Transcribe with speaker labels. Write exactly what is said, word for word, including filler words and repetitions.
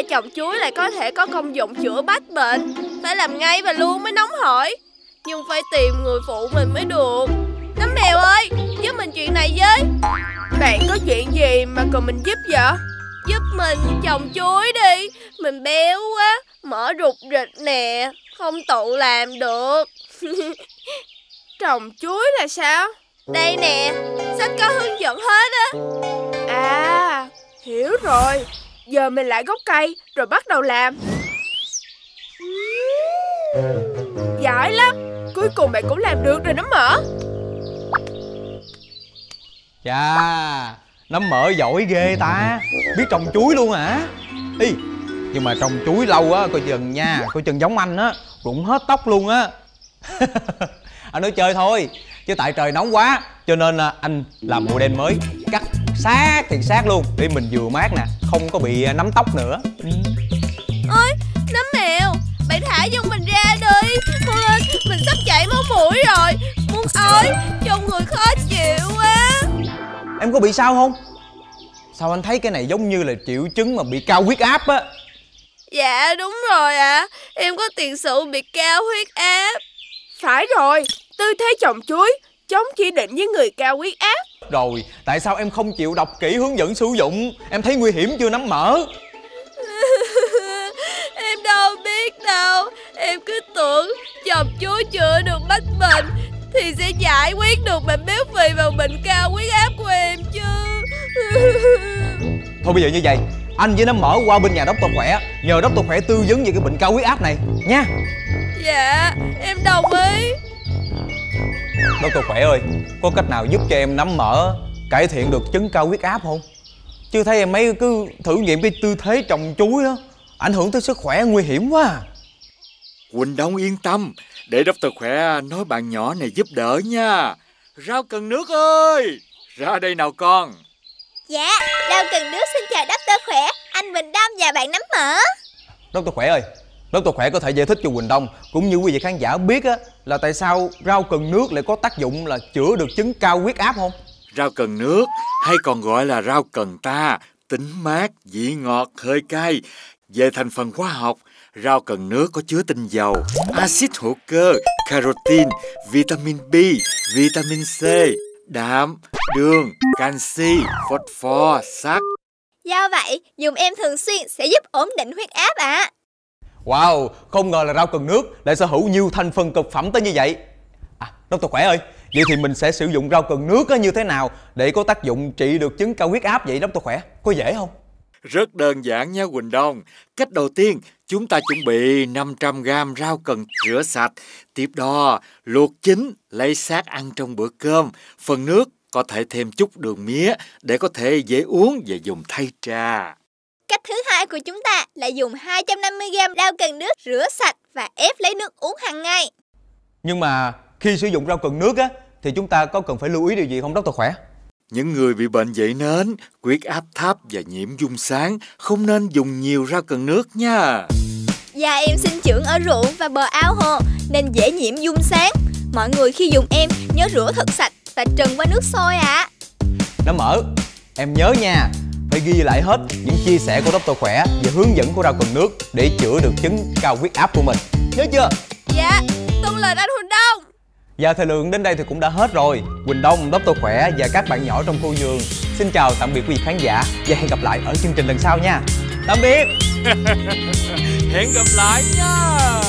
Speaker 1: ra trồng chuối lại có thể có công dụng chữa bách bệnh. Phải làm ngay và luôn mới nóng hổi. Nhưng phải tìm người phụ mình mới được. Nấm mèo ơi, giúp mình chuyện này với.
Speaker 2: Bạn có chuyện gì mà cần mình giúp vậy?
Speaker 1: Giúp mình trồng chuối đi. Mình béo quá, mỡ rụt rịch nè, không tự làm được.
Speaker 2: Trồng chuối là sao?
Speaker 1: Đây nè, sách có hướng dẫn hết á.
Speaker 2: À, hiểu rồi. Giờ mình lại gốc cây rồi bắt đầu làm. Giỏi lắm. Cuối cùng bạn cũng làm được rồi nấm mỡ.
Speaker 3: Chà, nấm mỡ giỏi ghê ta. Biết trồng chuối luôn hả? Ý, nhưng mà trồng chuối lâu á, coi chừng nha. Coi chừng giống anh á, rụng hết tóc luôn á. Anh nói chơi thôi, chứ tại trời nóng quá cho nên là anh làm model mới, cắt sát thiệt sát luôn để mình vừa mát nè, không có bị nấm tóc nữa. Ừ.
Speaker 1: Ôi, nấm mèo, bạn thả giùm mình ra đi. Mau lên, mình sắp chảy máu mũi rồi. Muốn ơi, trông người khó chịu quá.
Speaker 3: Em có bị sao không? Sao anh thấy cái này giống như là triệu chứng mà bị cao huyết áp á?
Speaker 1: Dạ đúng rồi ạ, à. Em có tiền sử bị cao huyết áp.
Speaker 2: Phải rồi, tư thế trồng chuối chống chỉ định với người cao huyết áp.
Speaker 3: Rồi, tại sao em không chịu đọc kỹ hướng dẫn sử dụng? Em thấy nguy hiểm chưa nấm mỡ?
Speaker 1: Em đâu biết đâu. Em cứ tưởng trồng chuối chữa được bách bệnh thì sẽ giải quyết được bệnh béo phì và bệnh cao huyết áp của em chứ.
Speaker 3: Thôi bây giờ như vậy, anh với nấm mỡ qua bên nhà doctor khỏe, nhờ doctor khỏe tư vấn về cái bệnh cao huyết áp này nha.
Speaker 1: Dạ, em đồng ý.
Speaker 3: Doctor khỏe ơi, có cách nào giúp cho em nấm mỡ cải thiện được chứng cao huyết áp không? Chứ thấy em mấy cứ thử nghiệm cái tư thế trồng chuối đó, ảnh hưởng tới sức khỏe nguy hiểm quá.
Speaker 4: Quỳnh Đông yên tâm, để doctor khỏe nói bạn nhỏ này giúp đỡ nha. Rau cần nước ơi, ra đây nào con.
Speaker 5: Dạ, rau cần nước xin chào doctor khỏe, anh Bình Đông và bạn nấm mỡ.
Speaker 3: Doctor khỏe ơi, doctor khỏe có thể giải thích cho Quỳnh Đông cũng như quý vị khán giả biết á, là tại sao rau cần nước lại có tác dụng là chữa được chứng cao huyết áp không?
Speaker 4: Rau cần nước hay còn gọi là rau cần ta, tính mát, vị ngọt, hơi cay. Về thành phần hóa học, rau cần nước có chứa tinh dầu, axit hữu cơ, carotin, vitamin B, vitamin C, đạm, đường, canxi, phosphor, sắt.
Speaker 5: Do vậy, dùng em thường xuyên sẽ giúp ổn định huyết áp ạ. À.
Speaker 3: Wow, không ngờ là rau cần nước lại sở hữu nhiều thành phần cực phẩm tới như vậy. À, doctor khỏe ơi, vậy thì mình sẽ sử dụng rau cần nước như thế nào để có tác dụng trị được chứng cao huyết áp vậy doctor khỏe? Có dễ không?
Speaker 4: Rất đơn giản nha Quỳnh Đông. Cách đầu tiên, chúng ta chuẩn bị năm trăm gam rau cần rửa sạch. Tiếp đó, luộc chín, lấy xác ăn trong bữa cơm. Phần nước có thể thêm chút đường mía để có thể dễ uống và dùng thay trà.
Speaker 5: Cách thứ hai của chúng ta là dùng hai trăm năm mươi gam rau cần nước rửa sạch và ép lấy nước uống hàng ngày.
Speaker 3: Nhưng mà khi sử dụng rau cần nước á, thì chúng ta có cần phải lưu ý điều gì không doctor khỏe?
Speaker 4: Những người bị bệnh dậy nến, huyết áp thấp và nhiễm dung sáng không nên dùng nhiều rau cần nước nha.
Speaker 5: Da em sinh trưởng ở ruộng và bờ ao hồ nên dễ nhiễm dung sáng. Mọi người khi dùng em nhớ rửa thật sạch và trần qua nước sôi ạ. À.
Speaker 3: Nấm mỡ, em nhớ nha, phải ghi lại hết những chia sẻ của doctor khỏe và hướng dẫn của rau cần nước để chữa được chứng cao huyết áp của mình. Nhớ chưa?
Speaker 1: Dạ, tuân lệnh anh Huỳnh Đông.
Speaker 3: Và thời lượng đến đây thì cũng đã hết rồi. Quỳnh Đông, doctor khỏe và các bạn nhỏ trong khu vườn xin chào tạm biệt quý vị khán giả và hẹn gặp lại ở chương trình lần sau nha. Tạm biệt.
Speaker 4: Hẹn gặp lại nha.